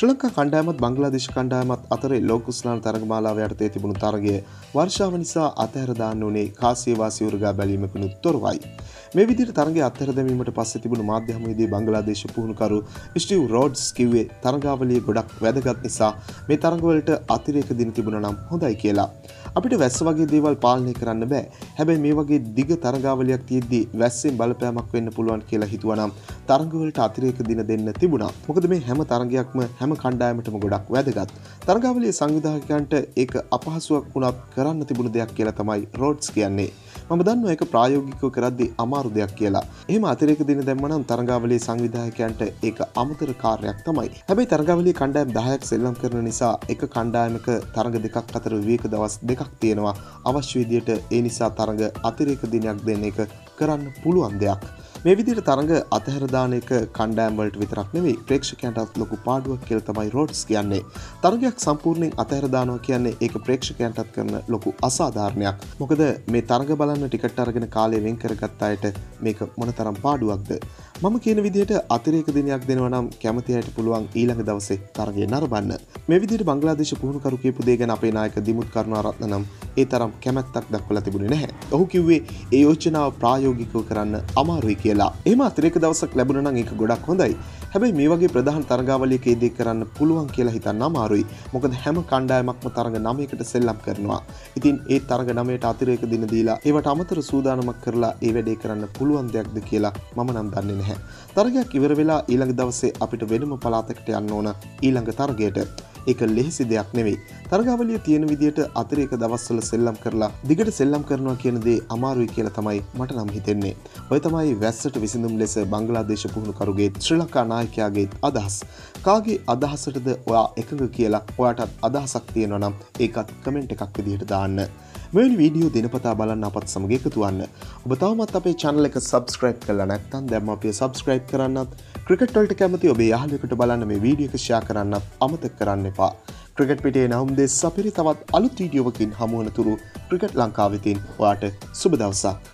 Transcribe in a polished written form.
ශ්‍රී ලංකා කණ්ඩායමත් බංග්ලාදේශ කණ්ඩායමත් අතරේ ලෝක කුසලාන තරගමාලාව යටතේ තිබුණු තරගය වර්ෂාව නිසා අතහැර දාන්න උනේ කාසියවාසී උරගා බැලීමකිනුත් තොරවයි. මේ විදිහට තරගය අත්හැර දැමීමට පස්සේ තිබුණු මාධ්‍ය හමුවේදී බංග්ලාදේශ පුහුණුකරු ස්ටිව් රෝඩ්ස් කිව්වේ තරගාවලිය ගොඩක් වැදගත් නිසා මේ තරගවලට අතිරේක දින තිබුණා නම් හොඳයි කියලා. අපිට වැස්ස වගේ දේවල් පාලනය කරන්න බෑ. හැබැයි මේ වගේ දිග තරගාවලියක් තියෙද්දී වැස්සෙන් බලපෑමක් වෙන්න පුළුවන් කියලා හිතුවා නම් තරගවලට අතිරේක දින දෙන්න තිබුණා. මොකද මේ හැම තරගයක්ම හැම කණ්ඩායමටම ගොඩක් වැදගත්. තරගාවලියේ සංවිධායකයන්ට ඒක අපහසුයක් වුණත් කරන්න තිබුණු දෙයක් කියලා තමයි රෝඩ්ස් කියන්නේ. මම දන්නවා ඒක ප්‍රායෝගිකව කරද්දී අමාරු දෙයක් කියලා. එහෙම අතිරේක දින දැම්මනම් තරගාවලියේ සංවිධායකයන්ට ඒක අමතර කාර්යයක් තමයි. හැබැයි තරගාවලියේ කණ්ඩායම් 10ක් සෙල්ලම් කරන නිසා එක කණ්ඩායමක තරග දෙකක් අතර විවේක දවස් දෙකක් තියෙනවා. අවශ්‍ය විදියට ඒ නිසා තරග අතිරේක දිනයක් දෙන්න එක කරන්න පුළුවන් දෙයක්. මේ විදිහට තරග අතහැර දාන එක කණ්ඩායම් වලට විතරක් නෙවෙයි ප්‍රේක්ෂකයන්ටත් ලොකු පාඩුවක් කියලා තමයි රෝඩ්ස් කියන්නේ. තරගයක් සම්පූර්ණයෙන් අතහැර දානවා කියන්නේ ඒක ප්‍රේක්ෂකයන්ටත් කරන ලොකු අසාධාරණයක්. මොකද මේ තරග බලන්න ටිකට් අරගෙන කාලය වෙන් කරගත්ත අයට මේක මොනතරම් පාඩුවක්ද? මම කියන විදිහට අතිරේක දිනයක් දෙනවා නම් කැමති අයට පුළුවන් ඊළඟ දවසේ තරගය නරඹන්න. මේ විදිහට බංග්ලාදේශ පුහුණුකරු කියපු දේ ගැන අපේ නායක දිමුත් කරුණාරත්න නම් ඒ තරම් කැමැත්තක් දක්වලා තිබුණේ නැහැ. ඔහු කිව්වේ ඒ යෝජනාව ප්‍රායෝගිකව කරන්න අමාරුයි කියලා. එහෙම අතිරේක දවසක් ලැබුණා නම් ඒක ගොඩක් හොඳයි. හැබැයි මේ වගේ ප්‍රධාන තරගාවලියකදී කරන්න පුළුවන් කියලා හිතන්න අමාරුයි. මොකද හැම කණ්ඩායමක්ම තරග 9කට සෙල්ලම් කරනවා. ඉතින් ඒ තරග 9ට අතිරේක දින දීලා ඒවට අමතර සූදානමක් කරලා ඒ වැඩේ කරන්න පුළුවන් දෙයක්ද කියලා මම නම් දන්නේ නැහැ. තරගයක් ඉවර වෙලා ඊළඟ දවසේ අපිට වෙනම පළාතකට යන්න ඕන ඊළඟ තරගයට. ඒක ලෙහෙසි දෙයක් නෙවෙයි. තරගාවලිය තියෙන විදියට අතිරේක දවස්වල සෙල්ලම් කරලා දිගට සෙල්ලම් කරනවා කියන දේ අමාරුයි කියලා තමයි මට නම් හිතෙන්නේ. ඔය තමයි වැස්සට විසඳුම් ලෙස බංග්ලාදේශ පුහුණුකරුගේ ශ්‍රී ලංකා නායකයාගේ අදහස්. කාගේ අදහසටද ඔයා එකඟ කියලා ඔයාටත් අදහසක් තියෙනවා නම් ඒකත් කමෙන්ට් එකක් විදියට දාන්න. මෙවැනි වීඩියෝ දිනපතා බලන්න අපත් සමග එකතු වන්න. ඔබ තවමත් අපේ channel එක subscribe කරලා නැත්නම් දැන්ම අපිව subscribe කරන්නත්, ක්‍රිකට් වලට කැමති ඔබේ යාළුවෙකුට බලන්න මේ වීඩියෝ එක share කරන්නත් අමතක කරන්න එපා. ක්‍රිකට් පිටේ නම් දෙස් අපිරි තවත් අලුත් වීඩියෝවකින් හමු වන තුරු ක්‍රිකට් ලංකාවෙතින් ඔයාට සුබ දවසක්.